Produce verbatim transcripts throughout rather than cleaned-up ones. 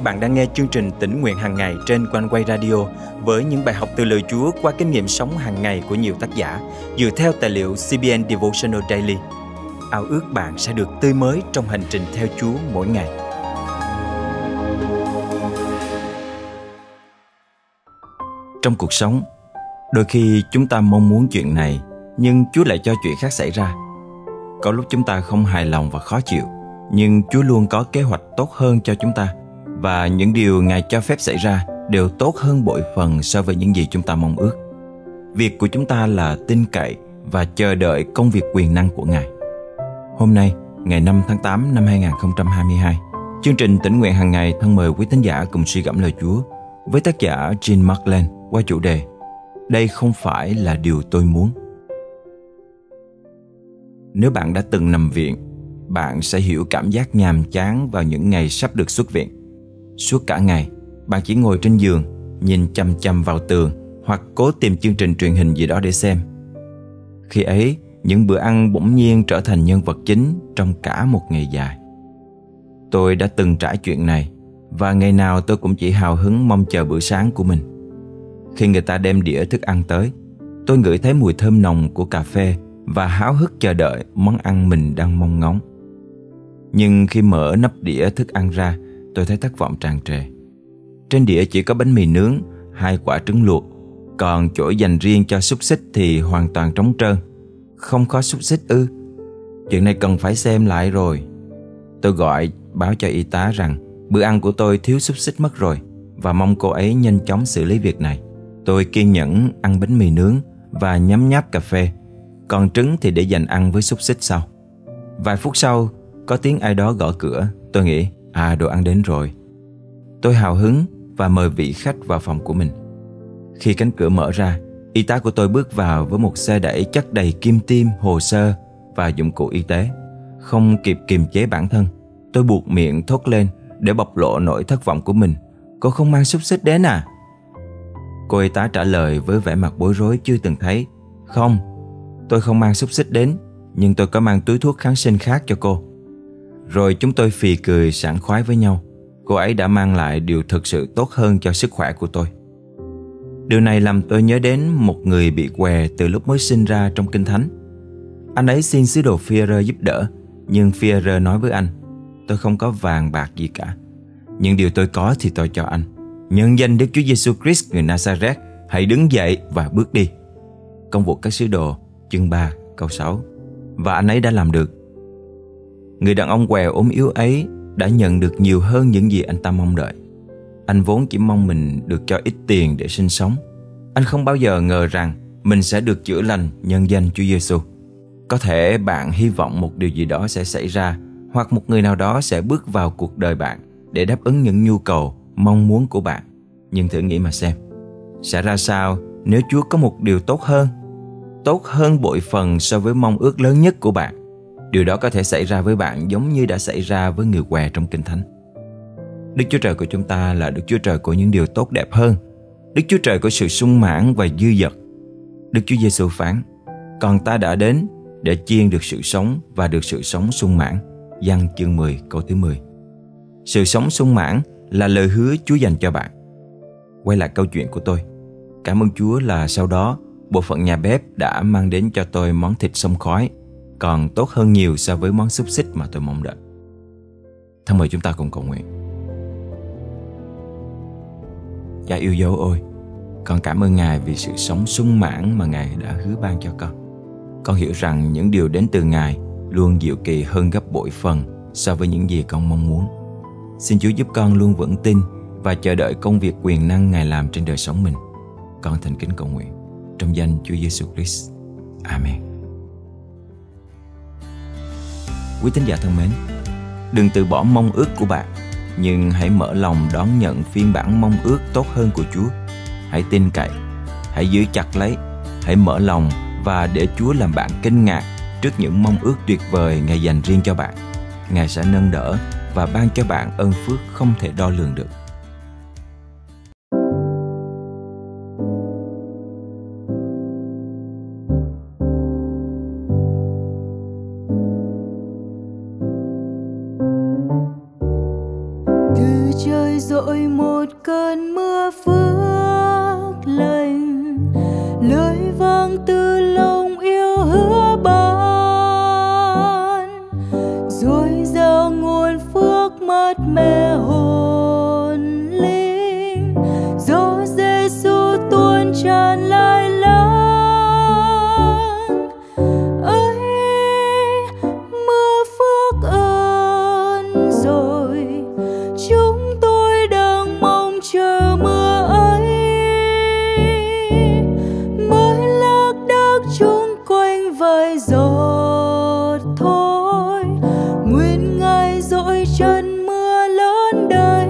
Bạn đang nghe chương trình Tĩnh Nguyện Hàng Ngày trên Quanh Quay Radio với những bài học từ lời Chúa qua kinh nghiệm sống hàng ngày của nhiều tác giả dựa theo tài liệu xê bê en Devotional Daily. Ao ước bạn sẽ được tươi mới trong hành trình theo Chúa mỗi ngày. Trong cuộc sống, đôi khi chúng ta mong muốn chuyện này, nhưng Chúa lại cho chuyện khác xảy ra. Có lúc chúng ta không hài lòng và khó chịu, nhưng Chúa luôn có kế hoạch tốt hơn cho chúng ta. Và những điều Ngài cho phép xảy ra đều tốt hơn bội phần so với những gì chúng ta mong ước. Việc của chúng ta là tin cậy và chờ đợi công việc quyền năng của Ngài. Hôm nay, ngày năm tháng tám năm hai nghìn không trăm hai mươi hai, chương trình Tĩnh Nguyện Hàng Ngày thân mời quý thính giả cùng suy gẫm lời Chúa với tác giả Jean Markland qua chủ đề Đây không phải là điều tôi muốn. Nếu bạn đã từng nằm viện, bạn sẽ hiểu cảm giác nhàm chán vào những ngày sắp được xuất viện. Suốt cả ngày, bạn chỉ ngồi trên giường, nhìn chằm chằm vào tường hoặc cố tìm chương trình truyền hình gì đó để xem. Khi ấy, những bữa ăn bỗng nhiên trở thành nhân vật chính trong cả một ngày dài. Tôi đã từng trải chuyện này, và ngày nào tôi cũng chỉ hào hứng mong chờ bữa sáng của mình. Khi người ta đem đĩa thức ăn tới, tôi ngửi thấy mùi thơm nồng của cà phê và háo hức chờ đợi món ăn mình đang mong ngóng. Nhưng khi mở nắp đĩa thức ăn ra, tôi thấy thất vọng tràn trề. Trên đĩa chỉ có bánh mì nướng, hai quả trứng luộc, còn chỗ dành riêng cho xúc xích thì hoàn toàn trống trơn. Không có xúc xích ư? Chuyện này cần phải xem lại rồi. Tôi gọi báo cho y tá rằng bữa ăn của tôi thiếu xúc xích mất rồi và mong cô ấy nhanh chóng xử lý việc này. Tôi kiên nhẫn ăn bánh mì nướng và nhấm nháp cà phê, còn trứng thì để dành ăn với xúc xích sau. Vài phút sau, có tiếng ai đó gõ cửa. Tôi nghĩ, à đồ ăn đến rồi. Tôi hào hứng và mời vị khách vào phòng của mình. Khi cánh cửa mở ra, y tá của tôi bước vào với một xe đẩy chất đầy kim tiêm, hồ sơ và dụng cụ y tế. Không kịp kiềm chế bản thân, tôi buột miệng thốt lên để bộc lộ nỗi thất vọng của mình. Cô không mang xúc xích đến à? Cô y tá trả lời với vẻ mặt bối rối chưa từng thấy. Không, tôi không mang xúc xích đến, nhưng tôi có mang túi thuốc kháng sinh khác cho cô. Rồi chúng tôi phì cười sảng khoái với nhau. Cô ấy đã mang lại điều thực sự tốt hơn cho sức khỏe của tôi. Điều này làm tôi nhớ đến một người bị què từ lúc mới sinh ra trong Kinh Thánh. Anh ấy xin sứ đồ Phi-e-rơ giúp đỡ, nhưng Phi-e-rơ nói với anh, tôi không có vàng bạc gì cả. Nhưng điều tôi có thì tôi cho anh. Nhân danh Đức Chúa Giêsu Christ người Nazareth, hãy đứng dậy và bước đi. Công vụ các sứ đồ, chương ba, câu sáu. Và anh ấy đã làm được. Người đàn ông què ốm yếu ấy đã nhận được nhiều hơn những gì anh ta mong đợi. Anh vốn chỉ mong mình được cho ít tiền để sinh sống. Anh không bao giờ ngờ rằng mình sẽ được chữa lành nhân danh Chúa Giêsu. Có thể bạn hy vọng một điều gì đó sẽ xảy ra, hoặc một người nào đó sẽ bước vào cuộc đời bạn để đáp ứng những nhu cầu, mong muốn của bạn. Nhưng thử nghĩ mà xem, sẽ ra sao nếu Chúa có một điều tốt hơn? Tốt hơn bội phần so với mong ước lớn nhất của bạn. Điều đó có thể xảy ra với bạn giống như đã xảy ra với người què trong Kinh Thánh. Đức Chúa Trời của chúng ta là Đức Chúa Trời của những điều tốt đẹp hơn, Đức Chúa Trời của sự sung mãn và dư dật. Đức Chúa Giêsu phán, còn ta đã đến để chiên được sự sống và được sự sống sung mãn. Giăng chương mười câu thứ mười. Sự sống sung mãn là lời hứa Chúa dành cho bạn. Quay lại câu chuyện của tôi. Cảm ơn Chúa là sau đó bộ phận nhà bếp đã mang đến cho tôi món thịt xông khói, còn tốt hơn nhiều so với món xúc xích mà tôi mong đợi. Thân mời chúng ta cùng cầu nguyện. Cha yêu dấu ơi, con cảm ơn Ngài vì sự sống sung mãn mà Ngài đã hứa ban cho con. Con hiểu rằng những điều đến từ Ngài luôn diệu kỳ hơn gấp bội phần so với những gì con mong muốn. Xin Chúa giúp con luôn vững tin và chờ đợi công việc quyền năng Ngài làm trên đời sống mình. Con thành kính cầu nguyện trong danh Chúa Giêsu Christ. Amen. Quý tín giả thân mến, đừng từ bỏ mong ước của bạn, nhưng hãy mở lòng đón nhận phiên bản mong ước tốt hơn của Chúa. Hãy tin cậy, hãy giữ chặt lấy, hãy mở lòng và để Chúa làm bạn kinh ngạc trước những mong ước tuyệt vời Ngài dành riêng cho bạn. Ngài sẽ nâng đỡ và ban cho bạn ơn phước không thể đo lường được. Từ trời trời dội một cơn mưa phước lành, lời vang từ lòng yêu hứa ban, dồi dào nguồn phước mát mẻ hồn linh, gió Giêsu tuôn tràn lai láng. Ơi mưa phước ơn rồi, chúng tôi đang mong chờ mưa ấy, mới lạc đác chung quanh vài giọt thôi, nguyện Ngài dội chân mưa lớn đây.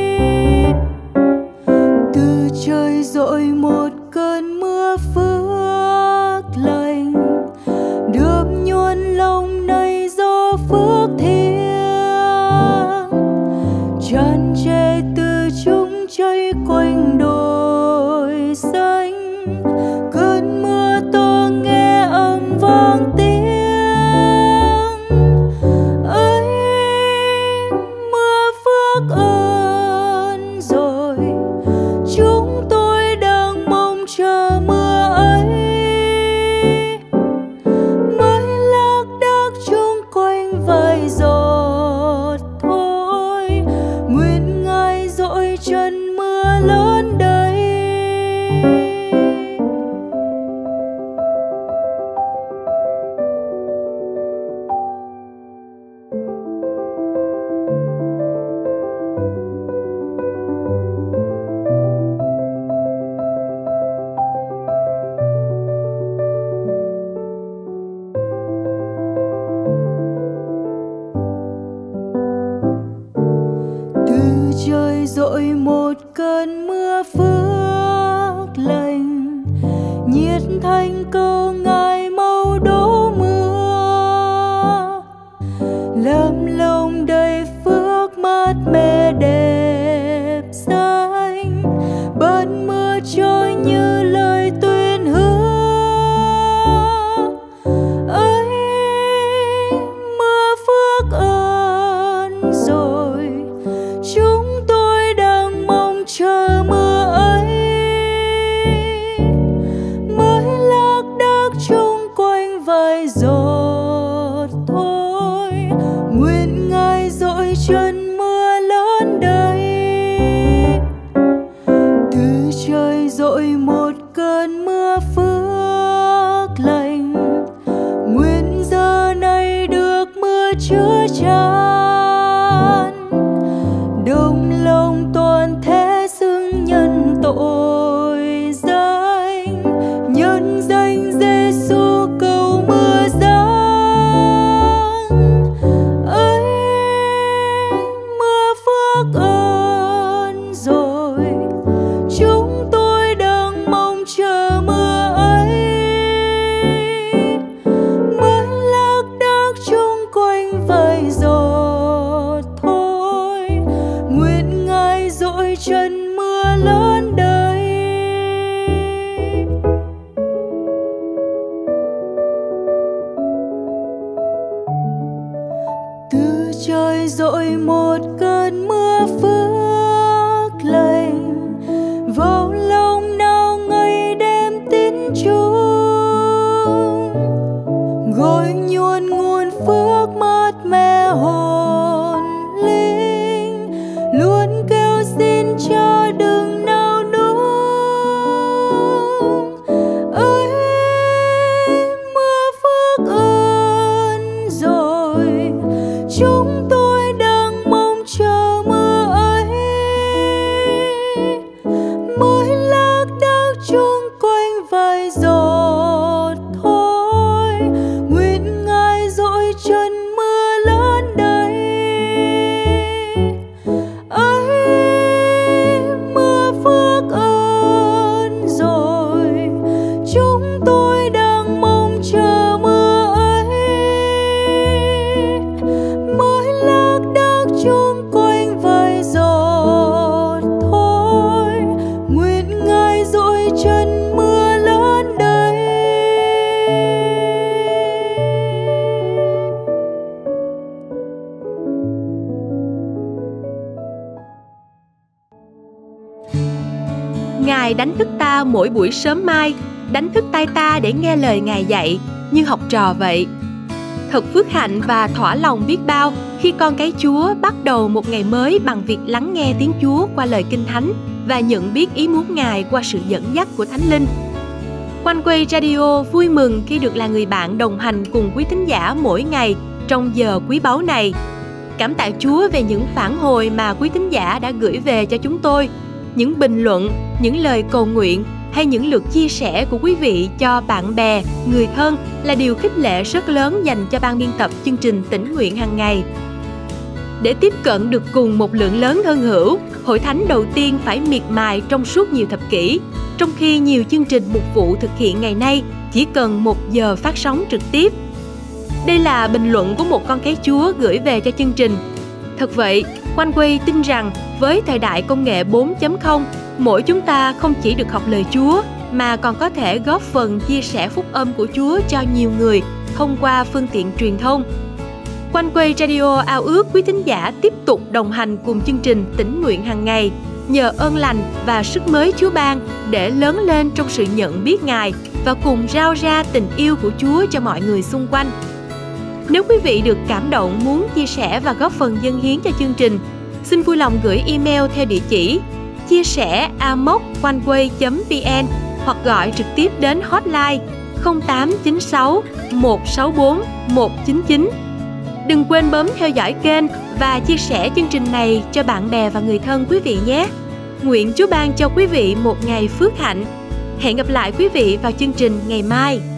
Từ trời dội một cơn mưa phước lành, đượm nhuần lòng này do phước thiêng, tràn trề từ chúng chảy quanh đồi xanh. Cơn mưa to nghe âm vang tiếng, ơi mưa phước ơn rồi, chúng tôi đang mong chờ mưa ấy, mới lạc đác chung quanh vài giọt thôi, nguyện Ngài dội chân mưa lớn đây. Từ trời dội một cơn mưa phước lành, nhiệt thành cầu Ngài mau đổ mưa, làm lòng đầy phước mát mẻ đẹp xanh. Bơn mưa trôi như lời tuyên hứa, ơi mưa phước ơn rồi, chúng tôi đang mong chờ mưa ấy, mới lạc đác chung quanh vài giọt thôi, nguyện Ngài dội chân mưa lớn đây. Từ trời dội một cơn mưa phước lành, nguyện giờ này được mưa chứa chan, đồng lòng toàn thế xưng nhân tội danh, nhân danh Giêsu cầu mưa giáng. Ơi mưa phước ơn rồi, chúng tôi đang mong chờ mưa ấy, mới lạc đác chung quanh vài giọt thôi, nguyện Ngài dội chân mưa lớn đây. Từ trời dội một cơn mưa phước lành, vào lòng nào ngày đêm tín chung, gọi nhuần nguồn phước mát mẻ hồn linh, luôn kêu xin Cha đừng nào nung. Ơi mưa phước ơn rồi, chúng tôi đang mong chờ mưa ấy, mới lạc đác chung quanh vài giọt thôi, nguyện Ngài dội chân mưa lớn đây. Ơi mưa phước ơn rồi, chúng tôi đang mong chờ mưa ấy, Ngài đánh thức ta mỗi buổi sớm mai, đánh thức tai ta để nghe lời Ngài dạy, như học trò vậy. Thật phước hạnh và thỏa lòng biết bao khi con cái Chúa bắt đầu một ngày mới bằng việc lắng nghe tiếng Chúa qua lời Kinh Thánh và nhận biết ý muốn Ngài qua sự dẫn dắt của Thánh Linh. Quanh Quay Radio vui mừng khi được là người bạn đồng hành cùng quý thính giả mỗi ngày trong giờ quý báu này. Cảm tạ Chúa về những phản hồi mà quý thính giả đã gửi về cho chúng tôi, những bình luận, những lời cầu nguyện hay những lượt chia sẻ của quý vị cho bạn bè, người thân là điều khích lệ rất lớn dành cho ban biên tập chương trình Tĩnh Nguyện hàng ngày. Để tiếp cận được cùng một lượng lớn thân hữu, hội thánh đầu tiên phải miệt mài trong suốt nhiều thập kỷ, trong khi nhiều chương trình mục vụ thực hiện ngày nay chỉ cần một giờ phát sóng trực tiếp. Đây là bình luận của một con cái Chúa gửi về cho chương trình. Thật vậy, Quanh Quay tin rằng với thời đại công nghệ bốn chấm không, mỗi chúng ta không chỉ được học lời Chúa mà còn có thể góp phần chia sẻ phúc âm của Chúa cho nhiều người thông qua phương tiện truyền thông. Quanh Quay Radio ao ước quý thính giả tiếp tục đồng hành cùng chương trình Tĩnh Nguyện hàng ngày, nhờ ơn lành và sức mới Chúa ban để lớn lên trong sự nhận biết Ngài và cùng rao ra tình yêu của Chúa cho mọi người xung quanh. Nếu quý vị được cảm động muốn chia sẻ và góp phần dâng hiến cho chương trình, xin vui lòng gửi email theo địa chỉ chia sẻ a m o c quanh quay chấm v n hoặc gọi trực tiếp đến hotline không tám chín sáu một sáu bốn một chín chín. Đừng quên bấm theo dõi kênh và chia sẻ chương trình này cho bạn bè và người thân quý vị nhé. Nguyện Chúa ban cho quý vị một ngày phước hạnh. Hẹn gặp lại quý vị vào chương trình ngày mai.